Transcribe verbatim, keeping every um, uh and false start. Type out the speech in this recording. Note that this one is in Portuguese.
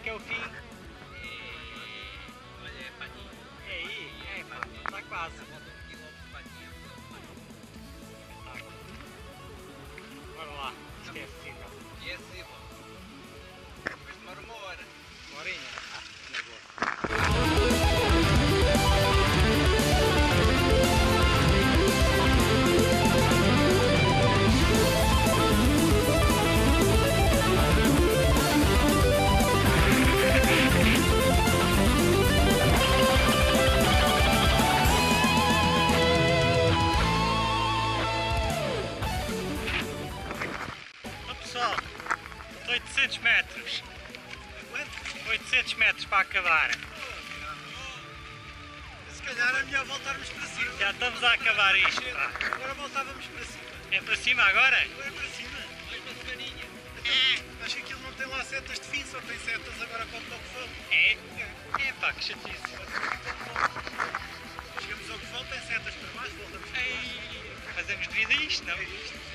que é o fim? Olha, é paninho. É aí, é, pá, está quase. Falta um quilómetro de paninho. Bora lá, isto é possível. E é possível. Depois demora uma hora. Uma horinha? Ah, na boa. Pessoal, oitocentos metros. oitocentos metros para acabar. Se calhar é melhor voltarmos para cima. Já estamos a acabar isto. Pá. Agora voltávamos para cima. É para cima agora? Agora é para cima. Mais uma semaninha. Então, acho que aquilo não tem lá setas de fim, só tem setas agora para o toque de fogo. É? É pá, que chatice. Chegamos ao que falta, tem setas para baixo, voltamos para baixo. Ei, fazemos devido a isto, não?